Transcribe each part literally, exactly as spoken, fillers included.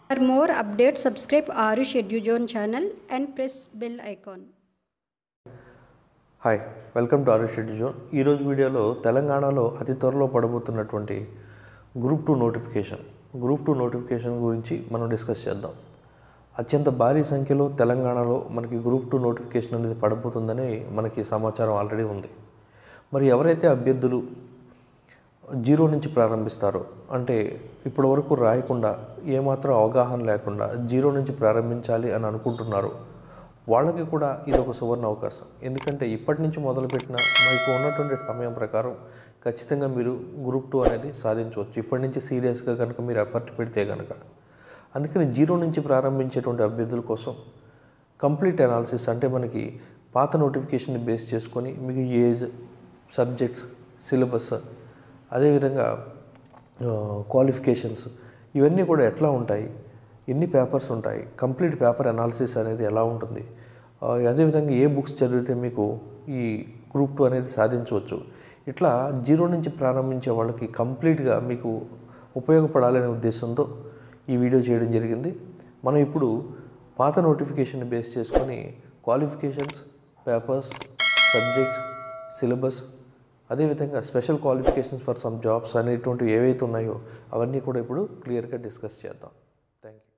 For more updates, subscribe Arush EduZone channel and press bell icon. Hi welcome to Aarush Eduzone. ఈరోజు వీడియోలో తెలంగాణలో అతి త్వరలో పడబోతున్నటువంటి group two notification group two notification గురించి మనం డిస్కస్ చేద్దాం. అత్యంత భారీ సంఖ్యలో తెలంగాణలో మనకి గ్రూప్ టూ నోటిఫికేషన్ అనేది పడబోతుందని మనకి సమాచారం ఆల్రెడీ ఉంది. మరి ఎవరైతే అభ్యర్థులు జీరో నుంచి ప్రారంభిస్తారో, అంటే ఇప్పటి వరకు రాయకుండా ఏమాత్రం అవగాహన లేకుండా జీరో నుంచి ప్రారంభించాలి అని అనుకుంటున్నారో వాళ్ళకి కూడా ఇది ఒక సువర్ణ అవకాశం. ఎందుకంటే ఇప్పటి నుంచి మొదలుపెట్టిన మీకు ఉన్నటువంటి సమయం ప్రకారం ఖచ్చితంగా మీరు గ్రూప్ టూ అనేది సాధించవచ్చు, ఇప్పటి నుంచి సీరియస్గా కనుక మీరు ఎఫర్ట్ పెడితే కనుక. అందుకని జీరో నుంచి ప్రారంభించేటువంటి అభ్యర్థుల కోసం కంప్లీట్ అనాలిసిస్, అంటే మనకి పాత నోటిఫికేషన్ని బేస్ చేసుకొని మీకు ఏజ్, సబ్జెక్ట్స్, సిలబస్, అదేవిధంగా క్వాలిఫికేషన్స్ ఇవన్నీ కూడా ఎట్లా ఉంటాయి, ఎన్ని పేపర్స్ ఉంటాయి, కంప్లీట్ పేపర్ అనాలిసిస్ అనేది ఎలా ఉంటుంది, అదేవిధంగా ఏ బుక్స్ చదివితే మీకు ఈ గ్రూప్ టూ అనేది సాధించవచ్చు, ఇట్లా జీరో నుంచి ప్రారంభించే వాళ్ళకి కంప్లీట్గా మీకు ఉపయోగపడాలనే ఉద్దేశంతో ఈ వీడియో చేయడం జరిగింది. మనం ఇప్పుడు పాత నోటిఫికేషన్ బేస్ చేసుకొని క్వాలిఫికేషన్స్, పేపర్స్, సబ్జెక్ట్స్, సిలబస్, అదేవిధంగా special qualifications for some jobs అనేటువంటివి ఏవైతే ఉన్నాయో అవన్నీ కూడా ఇప్పుడు క్లియర్గా డిస్కస్ చేద్దాం. Thank you.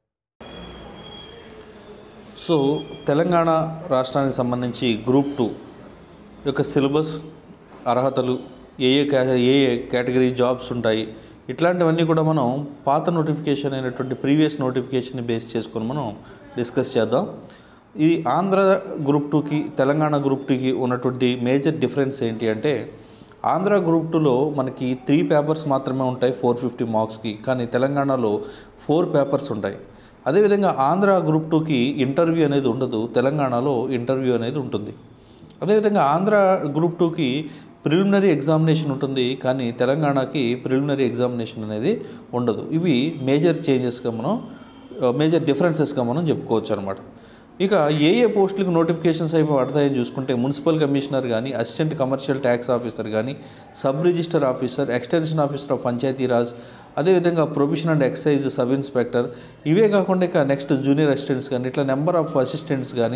సో తెలంగాణ రాష్ట్రానికి సంబంధించి గ్రూప్ టూ యొక్క సిలబస్, అర్హతలు, ఏ ఏ కే ఏ ఏ కేటగిరీ జాబ్స్ ఉంటాయి, ఇట్లాంటివన్నీ కూడా మనం పాత నోటిఫికేషన్ అయినటువంటి ప్రీవియస్ నోటిఫికేషన్ని బేస్ చేసుకొని మనం డిస్కస్ చేద్దాం. ఈ ఆంధ్ర గ్రూప్ టూకి తెలంగాణ గ్రూప్ టూకి ఉన్నటువంటి మేజర్ డిఫరెన్స్ ఏంటి అంటే, ఆంధ్ర గ్రూప్ టూలో మనకి త్రీ పేపర్స్ మాత్రమే ఉంటాయి ఫోర్ ఫిఫ్టీ మార్క్స్కి, కానీ తెలంగాణలో ఫోర్ పేపర్స్ ఉంటాయి. అదేవిధంగా ఆంధ్ర గ్రూప్ టూకి ఇంటర్వ్యూ అనేది ఉండదు, తెలంగాణలో ఇంటర్వ్యూ అనేది ఉంటుంది. అదేవిధంగా ఆంధ్ర గ్రూప్ టూకి ప్రిలిమినరీ ఎగ్జామినేషన్ ఉంటుంది, కానీ తెలంగాణకి ప్రిలిమినరీ ఎగ్జామినేషన్ అనేది ఉండదు. ఇవి మేజర్ చేంజెస్గా మనం మేజర్ డిఫరెన్సెస్గా మనం చెప్పుకోవచ్చు అనమాట. ఇక ఏ ఏ పోస్టులకు నోటిఫికేషన్స్ అయిపోయి పడతాయని చూసుకుంటే, మున్సిపల్ కమిషనర్ కానీ, అసిస్టెంట్ కమర్షియల్ ట్యాక్స్ ఆఫీసర్ కానీ, sub register officer, extension officer of Panchayati Raj, అదేవిధంగా prohibition and excise sub inspector, ఇవే కాకుండా ఇక నెక్స్ట్ జూనియర్ అసిస్టెంట్స్ కానీ, ఇట్లా నెంబర్ ఆఫ్ అసిస్టెంట్స్ కానీ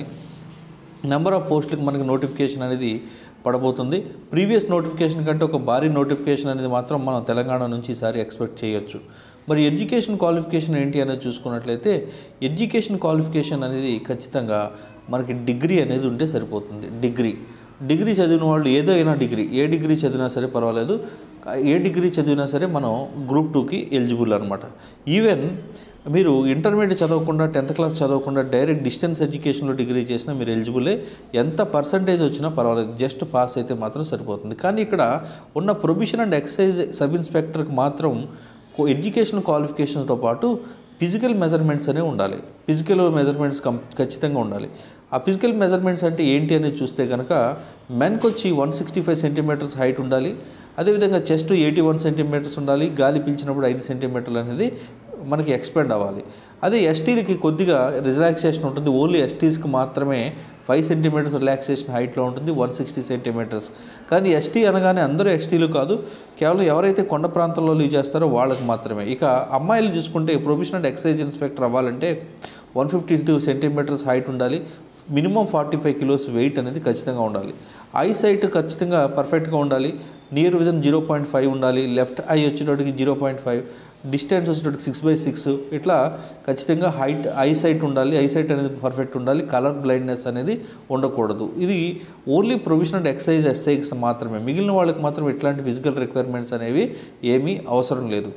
నెంబర్ ఆఫ్ పోస్టులకు మనకి నోటిఫికేషన్ అనేది పడబోతుంది. ప్రీవియస్ నోటిఫికేషన్ కంటే ఒక భారీ నోటిఫికేషన్ అనేది మాత్రం మనం తెలంగాణ నుంచి ఈసారి ఎక్స్పెక్ట్ చేయొచ్చు. మరి ఎడ్యుకేషన్ క్వాలిఫికేషన్ ఏంటి అనేది చూసుకున్నట్లయితే, ఎడ్యుకేషన్ క్వాలిఫికేషన్ అనేది ఖచ్చితంగా మనకి డిగ్రీ అనేది ఉంటే సరిపోతుంది. డిగ్రీ డిగ్రీ చదివిన వాళ్ళు ఏదైనా డిగ్రీ, ఏ డిగ్రీ చదివినా సరే పర్వాలేదు, ఏ డిగ్రీ చదివినా సరే మనం గ్రూప్ టూకి ఎలిజిబుల్ అనమాట. ఈవెన్ మీరు ఇంటర్మీడియట్ చదవకుండా, టెన్త్ క్లాస్ చదవకుండా డైరెక్ట్ డిస్టెన్స్ ఎడ్యుకేషన్లో డిగ్రీ చేసినా మీరు ఎలిజిబులే. ఎంత పర్సంటేజ్ వచ్చినా పర్వాలేదు, జస్ట్ పాస్ అయితే మాత్రం సరిపోతుంది. కానీ ఇక్కడ ఉన్న ప్రొబిషన్ అండ్ ఎక్సైజ్ సబ్ ఇన్స్పెక్టర్కి మాత్రం ఎడ్యుకేషన్ క్వాలిఫికేషన్స్తో పాటు ఫిజికల్ మెజర్మెంట్స్ అనేవి ఉండాలి. ఫిజికల్ మెజర్మెంట్స్ కం ఖచ్చితంగా ఉండాలి. ఆ ఫిజికల్ మెజర్మెంట్స్ అంటే ఏంటి అనేది చూస్తే కనుక, మెన్కి వచ్చి one sixty five centimetres height ఉండాలి, అదేవిధంగా చెస్ట్ ఎయిటీ వన్ సెంటీమీటర్స్ ఉండాలి, గాలి పీల్చినప్పుడు ఐదు సెంటీమీటర్లు అనేది మనకి ఎక్స్పెండ్ అవ్వాలి. అదే ఎస్టీలకి కొద్దిగా రిలాక్సేషన్ ఉంటుంది, ఓన్లీ ఎస్టీస్కి మాత్రమే ఫైవ్ సెంటీమీటర్స్ రిలాక్సేషన్ హైట్లో ఉంటుంది, వన్ సిక్స్టీ సెంటీమీటర్స్. కానీ ఎస్టీ అనగానే అందరూ ఎస్టీలు కాదు, కేవలం ఎవరైతే కొండ ప్రాంతంలో లీవ్ చేస్తారో వాళ్ళకి మాత్రమే. ఇక అమ్మాయిలు చూసుకుంటే ప్రొబిషన్ అండ్ ఎక్సైజ్ ఇన్స్పెక్టర్ అవ్వాలంటే one fifty two centimetres height ఉండాలి, minimum forty five kilos weight అనేది ఖచ్చితంగా ఉండాలి. ఐ సైట్ ఖచ్చితంగా పర్ఫెక్ట్గా ఉండాలి, near vision zero point five ఉండాలి, లెఫ్ట్ ఐ వచ్చేటోటికి జీరో పాయింట్ ఫైవ్, డిస్టెన్స్ వచ్చేటోటికి సిక్స్ బై సిక్స్, ఇట్లా ఖచ్చితంగా హైట్ ఐ సైట్ ఉండాలి, ఐ సైట్ అనేది పర్ఫెక్ట్ ఉండాలి, కలర్ బ్లైండ్నెస్ అనేది ఉండకూడదు. ఇది ఓన్లీ ప్రొవిజన్ అండ్ ఎక్సైజ్ ఎస్ఐక్స్ మాత్రమే, మిగిలిన వాళ్ళకి మాత్రం ఇట్లాంటి ఫిజికల్ రిక్వైర్మెంట్స్ అనేవి ఏమీ అవసరం లేదు.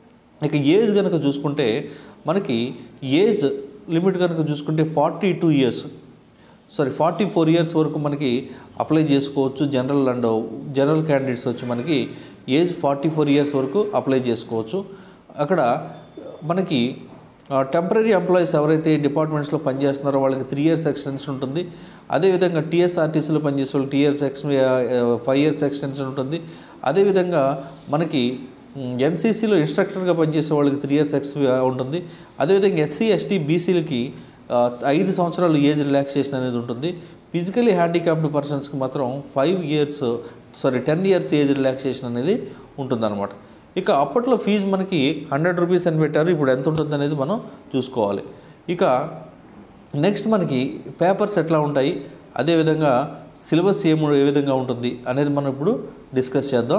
ఇక ఏజ్ కనుక చూసుకుంటే, మనకి ఏజ్ లిమిట్ కనుక చూసుకుంటే forty two years sorry forty four years వరకు మనకి అప్లై చేసుకోవచ్చు. జనరల్ అండ్ జనరల్ క్యాండిడేట్స్ వచ్చి మనకి ఏజ్ ఫార్టీ ఫోర్ ఇయర్స్ వరకు అప్లై చేసుకోవచ్చు. అక్కడ మనకి టెంపరీ ఎంప్లాయీస్ ఎవరైతే డిపార్ట్మెంట్స్లో పనిచేస్తున్నారో వాళ్ళకి త్రీ ఇయర్స్ ఎక్స్టెన్షన్ ఉంటుంది. అదేవిధంగా టీఎస్ఆర్టీసీలో పనిచేసే వాళ్ళు టీ ఇయర్స్ ఎక్స్ ఫైవ్ ఇయర్స్ ఎక్స్టెన్షన్ ఉంటుంది. అదేవిధంగా మనకి ఎన్సీసీలో ఇన్స్ట్రక్టర్గా పనిచేసే వాళ్ళకి త్రీ ఇయర్స్ ఎక్స్ ఉంటుంది. అదేవిధంగా ఎస్సీ ఎస్టీ బీసీలకి ఐదు సంవత్సరాలు ఏజ్ రిలాక్సేషన్ అనేది ఉంటుంది. ఫిజికలీ హ్యాండిక్యాప్డ్ పర్సన్స్కి మాత్రం five years sorry ten years age relaxation అనేది ఉంటుందన్నమాట. ఇక అప్పట్లో ఫీజు మనకి హండ్రెడ్ రూపీస్ అని పెట్టారు, ఇప్పుడు ఎంత ఉంటుంది అనేది మనం చూసుకోవాలి. ఇక నెక్స్ట్ మనకి పేపర్స్ ఎట్లా ఉంటాయి, అదేవిధంగా సిలబస్ ఏమో ఏ విధంగా ఉంటుంది అనేది మనం ఇప్పుడు డిస్కస్ చేద్దాం.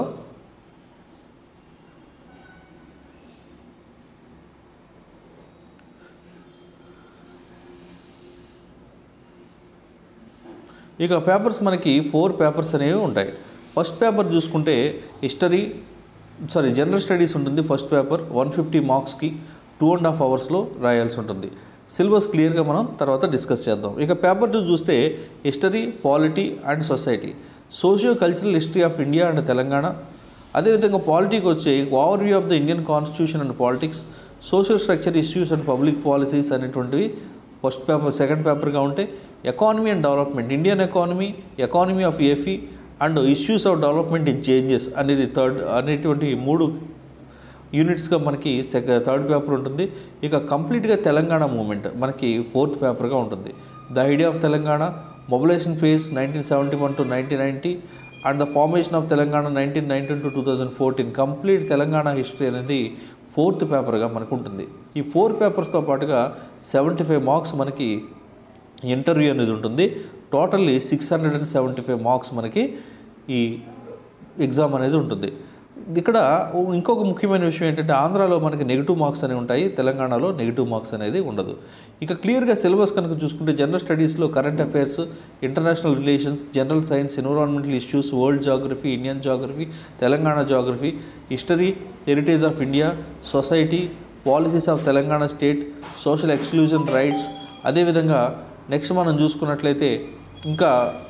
ఇక పేపర్స్ మనకి ఫోర్ పేపర్స్ అనేవి ఉంటాయి. ఫస్ట్ పేపర్ చూసుకుంటే హిస్టరీ సారీ జనరల్ స్టడీస్ ఉంటుంది. ఫస్ట్ పేపర్ వన్ ఫిఫ్టీ మార్క్స్కి టూ అండ్ హాఫ్ అవర్స్లో రాయాల్సి ఉంటుంది. సిలబస్ క్లియర్గా మనం తర్వాత డిస్కస్ చేద్దాం. ఇక పేపర్ టూ చూస్తే history, polity and society, socio cultural history of India and Telangana, అదేవిధంగా పాలిటీకి వచ్చే overview of the Indian constitution and politics, social structure issues and public policies అనేటువంటివి ఫస్ట్ పేపర్. సెకండ్ పేపర్గా ఉంటే economy and development, Indian economy, economy of AP and issues of development in changes అనేది third అనేటువంటి మూడు యూనిట్స్గా మనకి సెక third paper ఉంటుంది. ఇక కంప్లీట్గా తెలంగాణ మూమెంట్ మనకి ఫోర్త్ పేపర్గా ఉంటుంది. The idea of Telangana, mobilisation phase nineteen seventy one to nineteen ninety and the formation of Telangana nineteen nineteen to two thousand fourteen complete Telangana history అనేది ఫోర్త్ పేపర్గా మనకు ఉంటుంది. ఈ ఫోర్ పేపర్స్తో పాటుగా సెవెంటీ ఫైవ్ మార్క్స్ మనకి ఇంటర్వ్యూ అనేది ఉంటుంది. Totally six hundred and seventy five marks మనకి ఈ ఎగ్జామ్ అనేది ఉంటుంది. ఇక్కడ ఇంకొక ముఖ్యమైన విషయం ఏంటంటే ఆంధ్రాలో మనకి నెగిటివ్ మార్క్స్ అనేవి ఉంటాయి, తెలంగాణలో నెగిటివ్ మార్క్స్ అనేది ఉండదు. ఇక క్లియర్గా సిలబస్ కనుక చూసుకుంటే జనరల్ స్టడీస్లో current affairs, international relations, general science, environmental issues, world geography, Indian geography, Telangana geography, history, heritage of India, society, policies of Telangana state, social exclusion rights, అదేవిధంగా నెక్స్ట్ మనం చూసుకున్నట్లయితే ఇంకా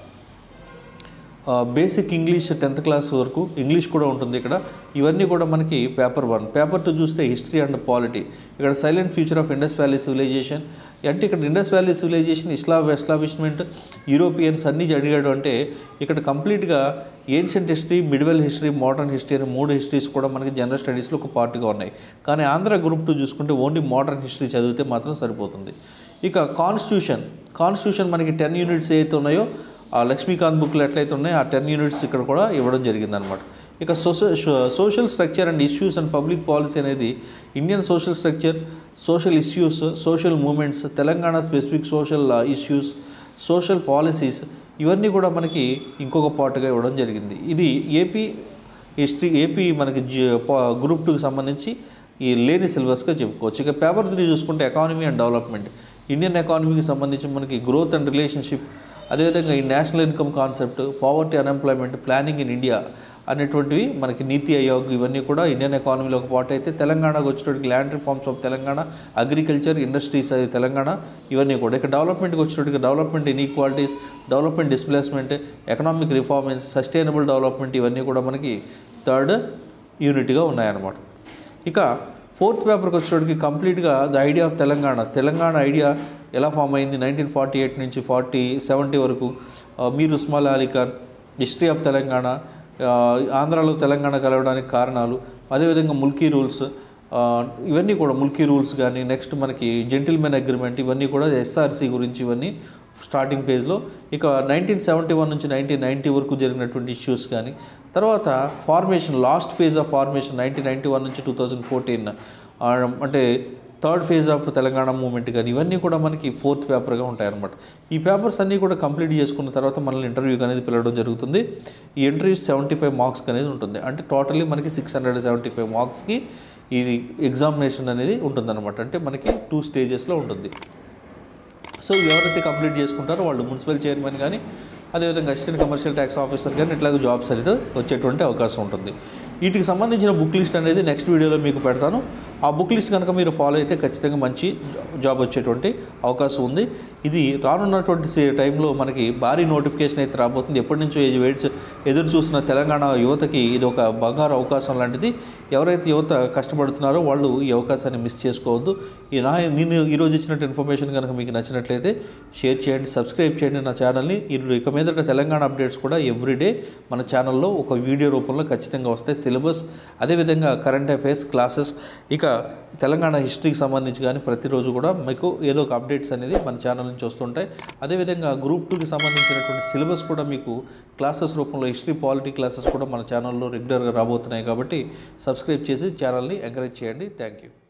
బేసిక్ ఇంగ్లీష్ టెన్త్ క్లాస్ వరకు English కూడా ఉంటుంది ఇక్కడ. ఇవన్నీ కూడా మనకి పేపర్ వన్. పేపర్ టూ చూస్తే హిస్టరీ అండ్ పాలిటీ, ఇక్కడ silent future of Indus valley civilisation అంటే ఇక్కడ ఇండస్ వ్యాలీ సివిలైజేషన్ ఇస్లా ఎస్టాబ్లిష్మెంట్, యూరోపియన్స్ అన్నీ అడిగాడు అంటే ఇక్కడ కంప్లీట్గా ancient history, medieval history, modern history అనే మూడు హిస్టరీస్ కూడా మనకి జనరల్ స్టడీస్లో ఒక పార్ట్గా ఉన్నాయి. కానీ ఆంధ్ర గ్రూప్ టూ చూసుకుంటే ఓన్లీ మోడర్న్ హిస్టరీ చదివితే మాత్రం సరిపోతుంది. ఇక కాన్స్టిట్యూషన్ కాన్స్టిట్యూషన్ మనకి టెన్ యూనిట్స్ ఏవైతే ఉన్నాయో ఆ లక్ష్మీకాంత్ బుక్లు ఎట్లయితే ఉన్నాయో ఆ టెన్ యూనిట్స్ ఇక్కడ కూడా ఇవ్వడం జరిగిందనమాట. ఇక social social structure and issues and public policy అనేది Indian social structure, social issues, social movements, Telangana specific social issues, social policies ఇవన్నీ కూడా మనకి ఇంకొక పార్ట్గా ఇవ్వడం జరిగింది. ఇది ఏపీ హిస్టరీ ఏపీ మనకి గ్రూప్ టూకి సంబంధించి ఈ లేని సిలబస్గా చెప్పుకోవచ్చు. ఇక పేపర్ త్రీ చూసుకుంటే ఎకానమీ అండ్ డెవలప్మెంట్, ఇండియన్ ఎకానమీకి సంబంధించి మనకి గ్రోత్ అండ్ రిలేషన్షిప్, అదేవిధంగా ఈ national income concept, poverty unemployment, planning in India అనేటువంటివి మనకి నీతి ఆయోగ్ ఇవన్నీ కూడా ఇండియన్ ఎకానమీలో ఒక పార్ట్ అయితే తెలంగాణకు వచ్చేటప్పటికి land reforms of Telangana, agriculture, industries అది తెలంగాణ ఇవన్నీ కూడా. ఇక డెవలప్మెంట్కి వచ్చేటప్పటికి development inequalities, development displacement, economic reforms, sustainable development ఇవన్నీ కూడా మనకి థర్డ్ యూనిట్గా ఉన్నాయన్నమాట. ఇక ఫోర్త్ పేపర్కి వచ్చేటప్పటికి కంప్లీట్గా the idea of Telangana, Telangana idea ఎలా ఫామ్ అయింది నైన్టీన్ ఫార్టీ ఎయిట్ నుంచి ఫార్టీ సెవెంటీ వరకు, మీర్ ఉస్మాన్ అలీ ఖాన్, హిస్టరీ ఆఫ్ తెలంగాణ, ఆంధ్రాలో తెలంగాణ కలవడానికి కారణాలు, అదేవిధంగా ముల్కీ రూల్స్ ఇవన్నీ కూడా ముల్కీ రూల్స్ కానీ నెక్స్ట్ మనకి జెంటిల్మెన్ అగ్రిమెంట్ ఇవన్నీ కూడా ఎస్ఆర్సీ గురించి ఇవన్నీ స్టార్టింగ్ పేజ్లో. ఇక నైన్టీన్ సెవెంటీ వన్ నుంచి నైన్టీన్ నైంటీ వరకు జరిగినటువంటి ఇష్యూస్ కానీ, తర్వాత formation last phase of formation nineteen ninety one నుంచి టూ థౌజండ్ ఫోర్టీన్ అంటే third phase of Telangana movement కానీ ఇవన్నీ కూడా మనకి ఫోర్త్ పేపర్గా ఉంటాయన్నమాట. ఈ పేపర్స్ అన్నీ కూడా కంప్లీట్ చేసుకున్న తర్వాత మనల్ని ఇంటర్వ్యూకి అనేది పిలవడం జరుగుతుంది. ఈ ఇంటర్వ్యూ సెవెంటీ ఫైవ్ మార్క్స్కి అనేది ఉంటుంది. అంటే టోటల్లీ మనకి సిక్స్ హండ్రెడ్ సెవెంటీ ఫైవ్ మార్క్స్కి ఈ ఎగ్జామినేషన్ అనేది ఉంటుందన్నమాట. అంటే మనకి టూ స్టేజెస్లో ఉంటుంది. సో ఎవరైతే కంప్లీట్ చేసుకుంటారో వాళ్ళు మున్సిపల్ చైర్మన్ కానీ అదేవిధంగా అసిస్టెంట్ కమర్షియల్ ట్యాక్స్ ఆఫీసర్ కానీ ఇట్లాగ జాబ్స్ అనేది వచ్చేటువంటి అవకాశం ఉంటుంది. వీటికి సంబంధించిన బుక్ లిస్ట్ అనేది నెక్స్ట్ వీడియోలో మీకు పెడతాను. ఆ బుక్ లిస్ట్ కనుక మీరు ఫాలో అయితే ఖచ్చితంగా మంచి జాబ్ వచ్చేటువంటి అవకాశం ఉంది. ఇది రానున్నటువంటి టైంలో మనకి భారీ నోటిఫికేషన్ అయితే రాబోతుంది. ఎప్పటి నుంచో వెయిట్ ఎదురు చూస్తున్న తెలంగాణ యువతకి ఇది ఒక బంగారు అవకాశం లాంటిది. ఎవరైతే యువత కష్టపడుతున్నారో వాళ్ళు ఈ అవకాశాన్ని మిస్ చేసుకోవద్దు. ఈ నా నేను ఈరోజు ఇచ్చినట్టు ఇన్ఫర్మేషన్ కనుక మీకు నచ్చినట్లయితే షేర్ చేయండి, సబ్స్క్రైబ్ చేయండి నా ఛానల్ని. ఇక మీదట తెలంగాణ అప్డేట్స్ కూడా ఎవ్రీడే మన ఛానల్లో ఒక వీడియో రూపంలో ఖచ్చితంగా వస్తాయి. సిలబస్ అదేవిధంగా కరెంట్ అఫైర్స్ క్లాసెస్. ఇక ఇంకా తెలంగాణ హిస్టరీకి సంబంధించి కానీ ప్రతిరోజు కూడా మీకు ఏదో ఒక అప్డేట్స్ అనేది మన ఛానల్ నుంచి వస్తుంటాయి. అదేవిధంగా గ్రూప్ టూకి సంబంధించినటువంటి సిలబస్ కూడా మీకు క్లాసెస్ రూపంలో హిస్టరీ పాలిటీ క్లాసెస్ కూడా మన ఛానల్లో రెగ్యులర్గా రాబోతున్నాయి. కాబట్టి సబ్స్క్రైబ్ చేసి ఛానల్ని ఎంకరేజ్ చేయండి. Thank you.